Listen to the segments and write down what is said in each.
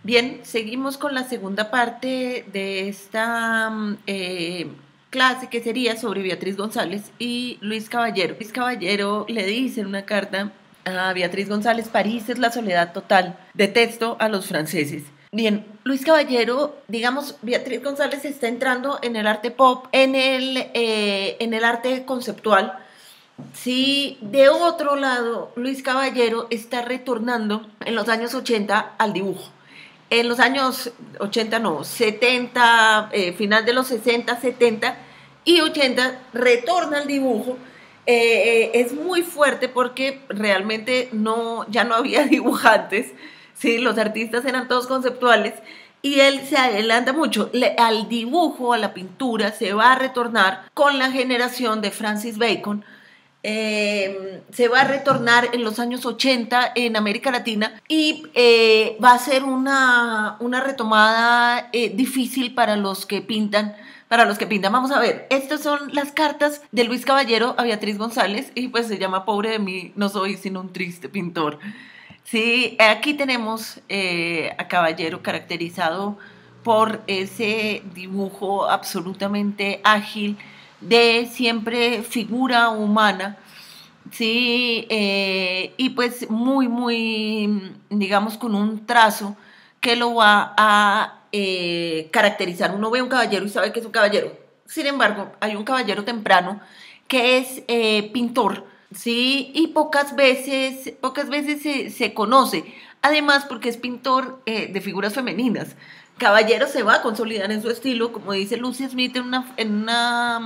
Bien, seguimos con la segunda parte de esta clase que sería sobre Beatriz González y Luis Caballero. Luis Caballero le dice en una carta a Beatriz González: París es la soledad total, detesto a los franceses. Bien, Luis Caballero, digamos, Beatriz González está entrando en el arte pop, en el arte conceptual. Sí, de otro lado, Luis Caballero está retornando en los años 80 al dibujo. En los años 80 no, 70, final de los 60, 70 y 80 retorna al dibujo. Es muy fuerte porque realmente no, ya no había dibujantes, ¿sí? Los artistas eran todos conceptuales y él se adelanta mucho. Al dibujo, a la pintura, se va a retornar con la generación de Francis Bacon. Se va a retornar en los años 80 en América Latina y va a ser una retomada difícil para los que pintan. Para los que pintan, vamos a ver, estas son las cartas de Luis Caballero a Beatriz González y pues se llama: pobre de mí, no soy sino un triste pintor. Sí, aquí tenemos a Caballero caracterizado por ese dibujo absolutamente ágil de siempre figura humana, sí, y pues digamos, con un trazo que lo va a caracterizar. Uno ve un caballero y sabe que es un caballero. Sin embargo, hay un caballero temprano que es pintor, sí, y pocas veces se conoce. Además, porque es pintor de figuras femeninas. Caballero se va a consolidar en su estilo, como dice Lucy Smith en una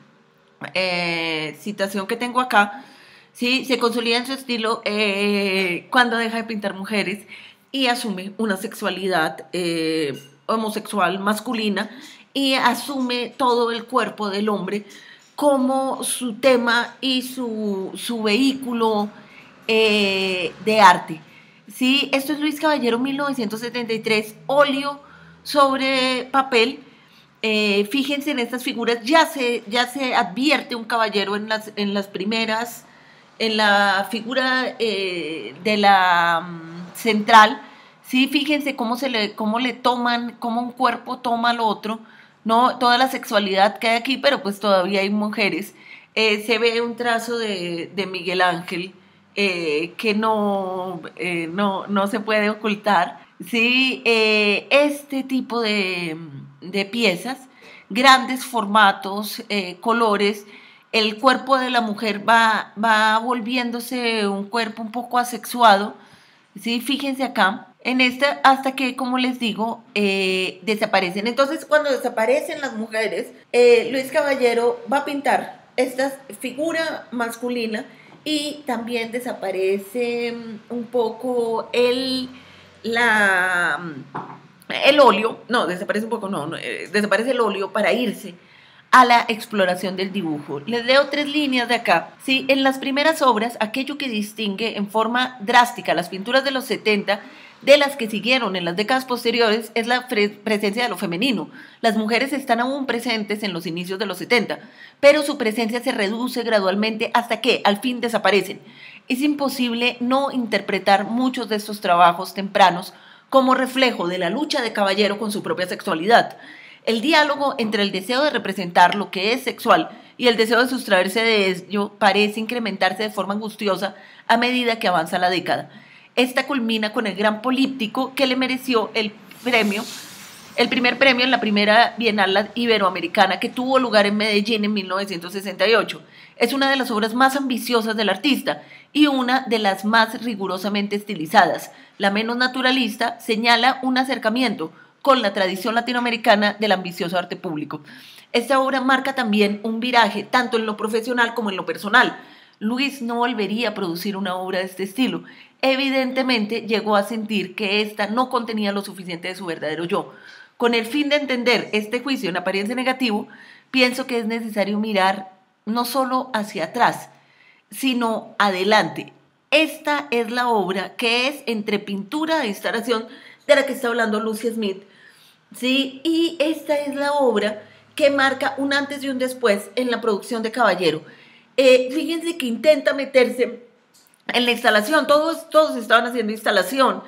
citación que tengo acá, ¿sí? Se consolida en su estilo cuando deja de pintar mujeres y asume una sexualidad homosexual masculina y asume todo el cuerpo del hombre como su tema y su vehículo de arte. ¿Sí? Esto es Luis Caballero, 1973, óleo sobre papel. Fíjense en estas figuras, ya se advierte un caballero en las primeras, en la figura de la central, ¿sí? Fíjense cómo le toman, cómo un cuerpo toma al otro, ¿no? Toda la sexualidad que hay aquí, pero pues todavía hay mujeres. Se ve un trazo de Miguel Ángel que no se puede ocultar. Sí, este tipo de piezas, grandes formatos, colores, el cuerpo de la mujer va volviéndose un cuerpo un poco asexuado, ¿sí? Fíjense acá, en esta, hasta que, como les digo, desaparecen. Entonces, cuando desaparecen las mujeres, Luis Caballero va a pintar esta figura masculina y también desaparece un poco la, el óleo, no, desaparece un poco, no, desaparece el óleo para irse a la exploración del dibujo. Les leo tres líneas de acá. ¿Sí? En las primeras obras, aquello que distingue en forma drástica las pinturas de los 70 de las que siguieron en las décadas posteriores es la presencia de lo femenino. Las mujeres están aún presentes en los inicios de los 70, pero su presencia se reduce gradualmente hasta que al fin desaparecen. Es imposible no interpretar muchos de estos trabajos tempranos como reflejo de la lucha de Caballero con su propia sexualidad. El diálogo entre el deseo de representar lo que es sexual y el deseo de sustraerse de ello parece incrementarse de forma angustiosa a medida que avanza la década. Esta culmina con el gran políptico que le mereció el primer premio en la primera Bienal Iberoamericana que tuvo lugar en Medellín en 1968. Es una de las obras más ambiciosas del artista y una de las más rigurosamente estilizadas. La menos naturalista señala un acercamiento con la tradición latinoamericana del ambicioso arte público. Esta obra marca también un viraje tanto en lo profesional como en lo personal. Luis no volvería a producir una obra de este estilo. Evidentemente llegó a sentir que ésta no contenía lo suficiente de su verdadero yo. Con el fin de entender este juicio en apariencia negativo, pienso que es necesario mirar no solo hacia atrás, sino adelante. Esta es la obra que es entre pintura e instalación de la que está hablando Lucy Smith, ¿sí? Y esta es la obra que marca un antes y un después en la producción de Caballero. Fíjense que intenta meterse en la instalación, todos estaban haciendo instalación,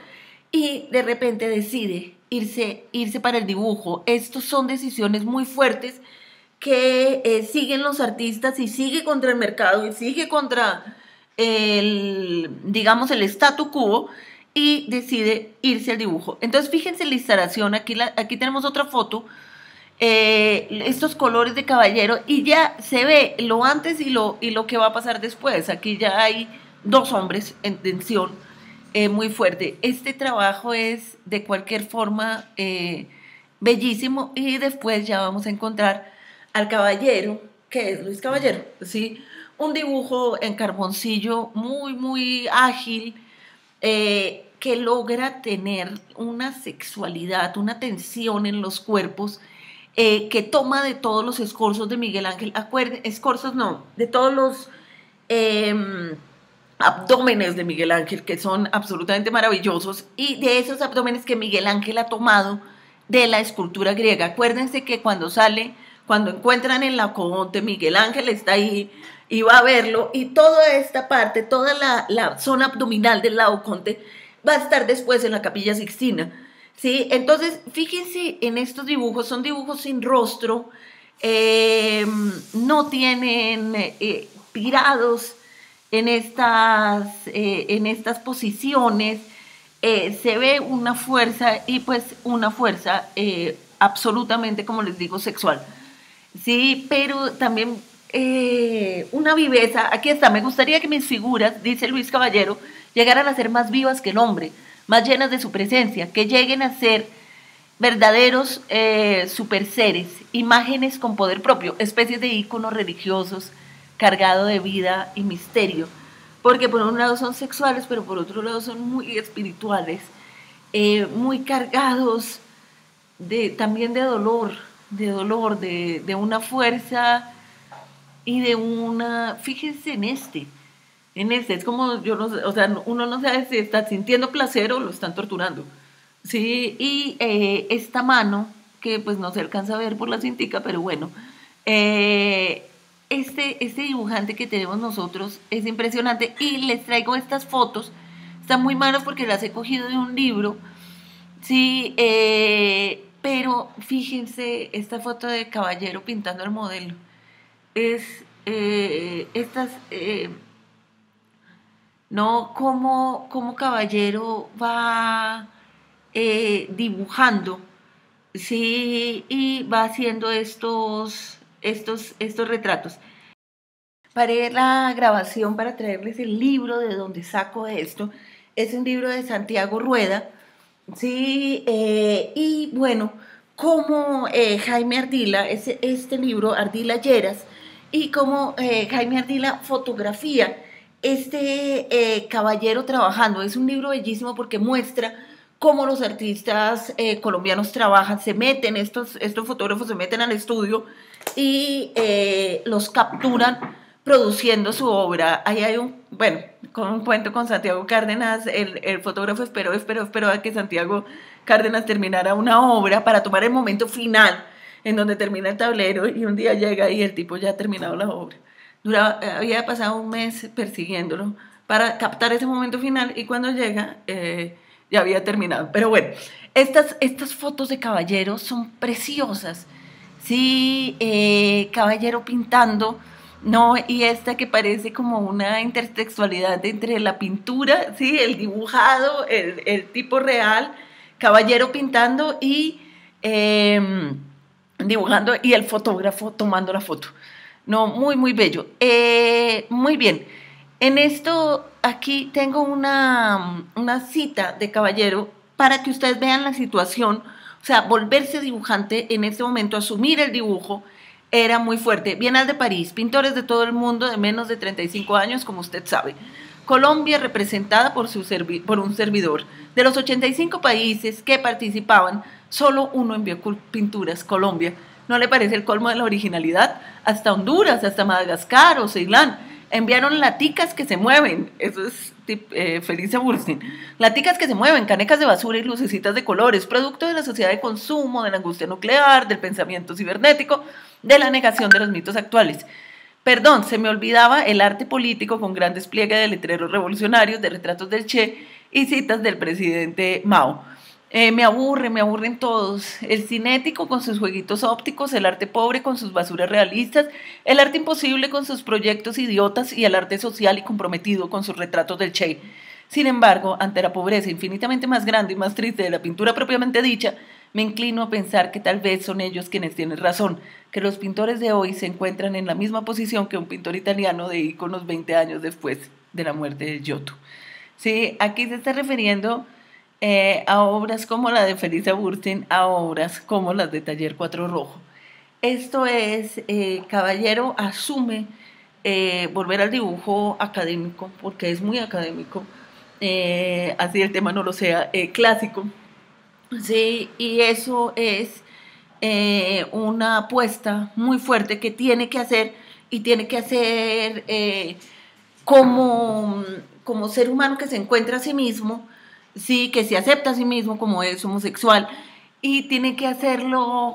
y de repente decide irse para el dibujo. Estos son decisiones muy fuertes que siguen los artistas y sigue contra el mercado y sigue contra digamos, el statu quo, y decide irse al dibujo. Entonces, fíjense la instalación, aquí tenemos otra foto, estos colores de caballero, y ya se ve lo antes y lo que va a pasar después. Aquí ya hay dos hombres en tensión muy fuerte. Este trabajo es de cualquier forma bellísimo, y después ya vamos a encontrar al caballero, que es Luis Caballero, ¿sí? Un dibujo en carboncillo muy, muy ágil, que logra tener una sexualidad, una tensión en los cuerpos, que toma de todos los escorzos de Miguel Ángel, escorzos no, de todos los abdómenes de Miguel Ángel, que son absolutamente maravillosos, y de esos abdómenes que Miguel Ángel ha tomado de la escultura griega. Acuérdense que cuando encuentran el Laocoonte, Miguel Ángel está ahí y va a verlo, y toda esta parte, toda la zona abdominal del Laocoonte va a estar después en la Capilla Sixtina, ¿sí? Entonces, fíjense en estos dibujos, son dibujos sin rostro, no tienen tirados en estas posiciones, se ve una fuerza, y pues una fuerza absolutamente, como les digo, sexual, ¿sí? Pero también una viveza. Aquí está: me gustaría que mis figuras, dice Luis Caballero, llegaran a ser más vivas que el hombre, más llenas de su presencia, que lleguen a ser verdaderos superseres, imágenes con poder propio, especies de íconos religiosos cargados de vida y misterio, porque por un lado son sexuales, pero por otro lado son muy espirituales, muy cargados también de dolor, de una fuerza y de una, fíjense en este, es como, yo no sé, o sea, uno no sabe si está sintiendo placer o lo están torturando, ¿sí? Y esta mano, que pues no se alcanza a ver por la cintica, pero bueno, este dibujante que tenemos nosotros es impresionante, y les traigo estas fotos, están muy malas porque las he cogido de un libro, sí, pero fíjense esta foto de Caballero pintando al modelo, es no, como Caballero va dibujando, sí, y va haciendo estos retratos. Paré la grabación para traerles el libro de donde saco esto. Es un libro de Santiago Rueda, sí, y bueno, como Jaime Ardila, este libro, Ardila Lleras, y como Jaime Ardila fotografía caballero trabajando. Es un libro bellísimo porque muestra cómo los artistas colombianos trabajan, estos fotógrafos se meten al estudio y los capturan produciendo su obra. Ahí hay con un cuento con Santiago Cárdenas, el fotógrafo esperó a que Santiago Cárdenas terminara una obra para tomar el momento final en donde termina el tablero, y un día llega y el tipo ya ha terminado la obra. Había pasado un mes persiguiéndolo para captar ese momento final, y cuando llega ya había terminado. Pero bueno, estas fotos de Caballero son preciosas, sí, Caballero pintando, ¿no? Y esta que parece como una intertextualidad entre la pintura, ¿sí? El dibujado, el tipo real, Caballero pintando y dibujando, y el fotógrafo tomando la foto. No, muy, muy bello. Muy bien. En esto, aquí tengo una cita de Caballero para que ustedes vean la situación. O sea, volverse dibujante en este momento, asumir el dibujo, era muy fuerte. Bienal de París, pintores de todo el mundo de menos de 35 años, como usted sabe. Colombia representada por un servidor. De los 85 países que participaban, solo uno envió pinturas, Colombia. ¿No le parece el colmo de la originalidad? Hasta Honduras, hasta Madagascar o Ceilán enviaron laticas que se mueven. Eso es Felicia Burstein. Laticas que se mueven, canecas de basura y lucecitas de colores, producto de la sociedad de consumo, de la angustia nuclear, del pensamiento cibernético, de la negación de los mitos actuales. Perdón, se me olvidaba el arte político con gran despliegue de letreros revolucionarios, de retratos del Che y citas del presidente Mao. Me aburren todos. El cinético con sus jueguitos ópticos, el arte pobre con sus basuras realistas, el arte imposible con sus proyectos idiotas y el arte social y comprometido con sus retratos del Che. Sin embargo, ante la pobreza infinitamente más grande y más triste de la pintura propiamente dicha, me inclino a pensar que tal vez son ellos quienes tienen razón, que los pintores de hoy se encuentran en la misma posición que un pintor italiano de íconos 20 años después de la muerte de Giotto. Sí, aquí se está refiriendo a obras como la de Felisa Burstyn, a obras como las de Taller Cuatro Rojo. Esto es, Caballero asume volver al dibujo académico, porque es muy académico, así el tema no lo sea, clásico, sí, y eso es una apuesta muy fuerte que tiene que hacer, y tiene que hacer como ser humano que se encuentra a sí mismo, sí, que se acepta a sí mismo como es homosexual, y tiene que hacerlo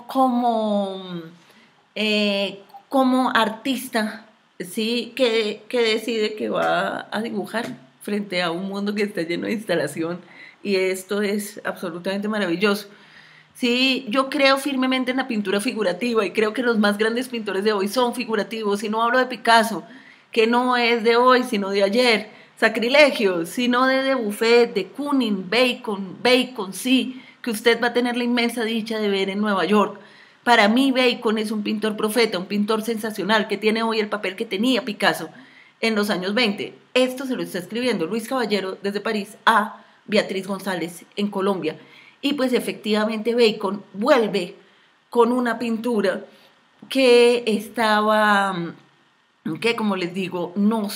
como artista, sí, que decide que va a dibujar frente a un mundo que está lleno de instalación, y esto es absolutamente maravilloso. Sí, yo creo firmemente en la pintura figurativa y creo que los más grandes pintores de hoy son figurativos, y no hablo de Picasso, que no es de hoy, sino de ayer, sacrilegio, sino de Buffet, de Kooning, Bacon, sí, que usted va a tener la inmensa dicha de ver en Nueva York. Para mí Bacon es un pintor profeta, un pintor sensacional que tiene hoy el papel que tenía Picasso en los años 20. Esto se lo está escribiendo Luis Caballero desde París a Beatriz González en Colombia. Y pues efectivamente Bacon vuelve con una pintura que estaba, que como les digo,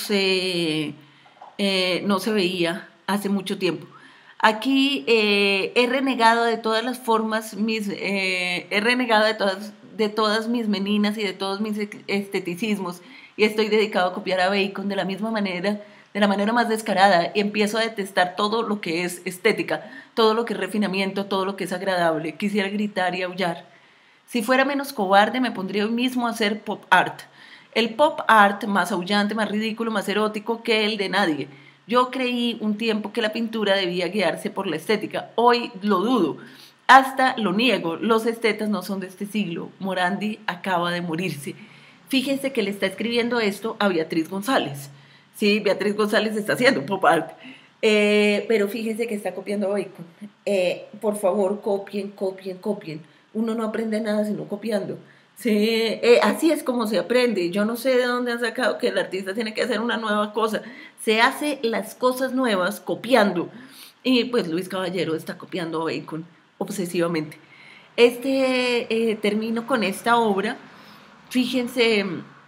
no se veía hace mucho tiempo. Aquí he renegado de todas las formas, he renegado de todas mis meninas y de todos mis esteticismos, y estoy dedicado a copiar a Bacon de la misma manera, de la manera más descarada, y empiezo a detestar todo lo que es estética, todo lo que es refinamiento, todo lo que es agradable. Quisiera gritar y aullar. Si fuera menos cobarde, me pondría hoy mismo a hacer pop art. El pop art más aullante, más ridículo, más erótico que el de nadie. Yo creí un tiempo que la pintura debía guiarse por la estética. Hoy lo dudo. Hasta lo niego. Los estetas no son de este siglo. Morandi acaba de morirse. Fíjense que le está escribiendo esto a Beatriz González. Sí, Beatriz González está haciendo pop art. Pero fíjense que está copiando a Bacon. Por favor, copien. Uno no aprende nada sino copiando. Sí, así es como se aprende. Yo no sé de dónde han sacado que el artista tiene que hacer una nueva cosa. Se hace las cosas nuevas copiando. Y pues Luis Caballero está copiando a Bacon obsesivamente. Termino con esta obra. Fíjense,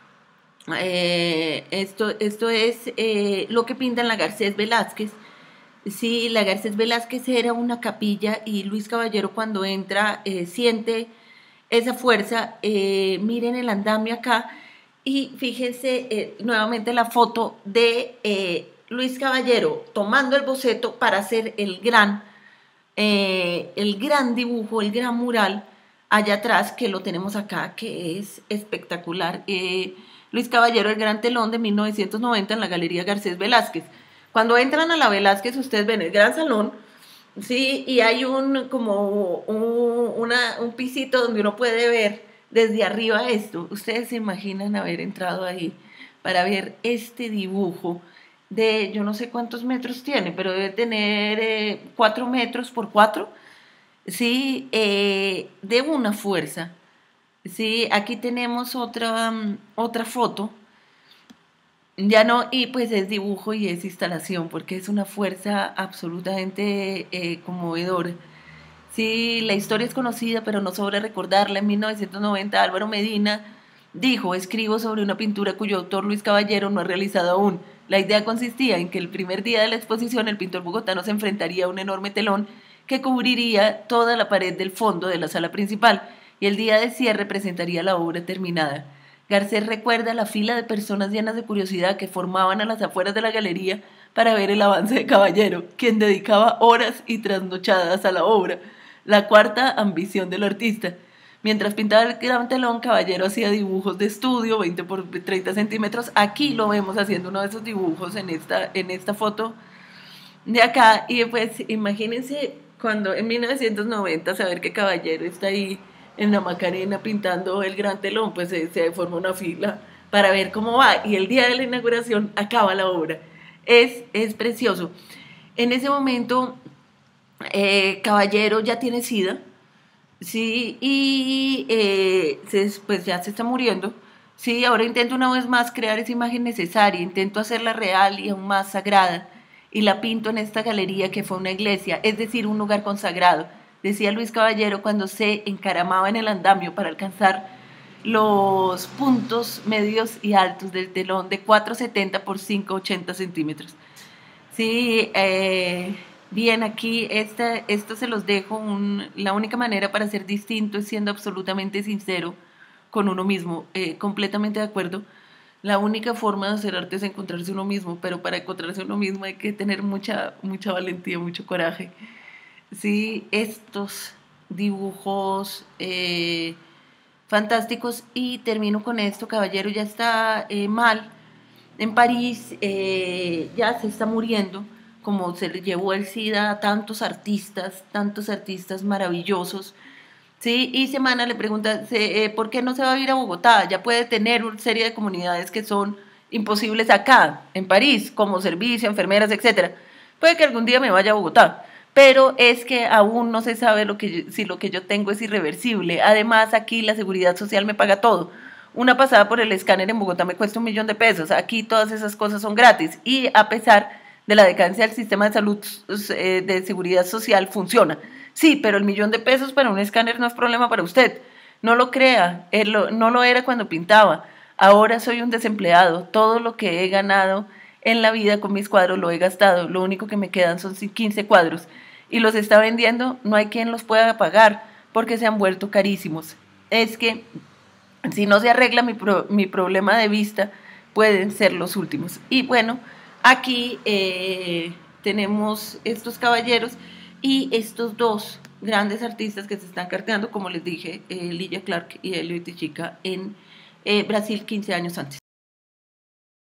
esto es lo que pinta en la Garcés Velázquez. Sí, la Garcés Velázquez era una capilla, y Luis Caballero cuando entra siente esa fuerza. Miren el andamio acá, y fíjense nuevamente la foto de Luis Caballero tomando el boceto para hacer el gran dibujo, el gran mural allá atrás, que lo tenemos acá, que es espectacular. Luis Caballero, el gran telón de 1990 en la Galería Garcés Velázquez. Cuando entran a la Velázquez, ustedes ven el gran salón, sí, y hay un pisito donde uno puede ver desde arriba esto. Ustedes se imaginan haber entrado ahí para ver este dibujo de, yo no sé cuántos metros tiene, pero debe tener 4 metros por 4, sí, de una fuerza. Sí, aquí tenemos otra foto. Ya no, y pues es dibujo y es instalación, porque es una fuerza absolutamente conmovedora. Sí, la historia es conocida, pero no sobra recordarla. En 1990, Álvaro Medina dijo: escribo sobre una pintura cuyo autor Luis Caballero no ha realizado aún. La idea consistía en que el primer día de la exposición el pintor bogotano se enfrentaría a un enorme telón que cubriría toda la pared del fondo de la sala principal, y el día de cierre presentaría la obra terminada. Garcés recuerda la fila de personas llenas de curiosidad que formaban a las afueras de la galería para ver el avance de Caballero, quien dedicaba horas y trasnochadas a la obra, la cuarta ambición del artista. Mientras pintaba el gran telón, Caballero hacía dibujos de estudio, 20 por 30 centímetros. Aquí lo vemos haciendo uno de esos dibujos en esta foto de acá. Y pues imagínense cuando en 1990 saber que Caballero está ahí en la Macarena pintando el gran telón, pues se forma una fila para ver cómo va. Y el día de la inauguración acaba la obra. Es precioso. En ese momento, Caballero ya tiene SIDA, sí, y pues ya se está muriendo. Sí, ahora intento una vez más crear esa imagen necesaria, intento hacerla real y aún más sagrada, y la pinto en esta galería que fue una iglesia, es decir, un lugar consagrado, decía Luis Caballero cuando se encaramaba en el andamio para alcanzar los puntos medios y altos del telón de 4,70 por 5,80 centímetros. Sí, bien, aquí esto se los dejo. La única manera para ser distinto es siendo absolutamente sincero con uno mismo. Completamente de acuerdo. La única forma de hacer arte es encontrarse uno mismo, pero para encontrarse uno mismo hay que tener mucha valentía, mucho coraje. Sí, estos dibujos fantásticos. Y termino con esto. Caballero ya está mal en París, ya se está muriendo, como se le llevó el SIDA a tantos artistas maravillosos. Sí, y Semana le pregunta, ¿por qué no se va a ir a Bogotá? Ya puede tener una serie de comunidades que son imposibles acá, en París, como servicio, enfermeras, etcétera. Puede que algún día me vaya a Bogotá, pero es que aún no se sabe si lo que yo tengo es irreversible. Además, aquí la seguridad social me paga todo. Una pasada por el escáner en Bogotá me cuesta 1.000.000 de pesos. Aquí todas esas cosas son gratis. Y a pesar de la decadencia del sistema de salud, de seguridad social, funciona. Sí, pero el 1.000.000 de pesos para un escáner no es problema para usted. No lo crea, no lo era cuando pintaba. Ahora soy un desempleado. Todo lo que he ganado en la vida con mis cuadros lo he gastado. Lo único que me quedan son 15 cuadros. Y los está vendiendo, no hay quien los pueda pagar porque se han vuelto carísimos. Es que si no se arregla mi problema de vista, pueden ser los últimos. Y bueno, aquí tenemos estos caballeros y estos dos grandes artistas que se están cargando, como les dije, Lilia Clark y Elliot Chica, en Brasil 15 años antes.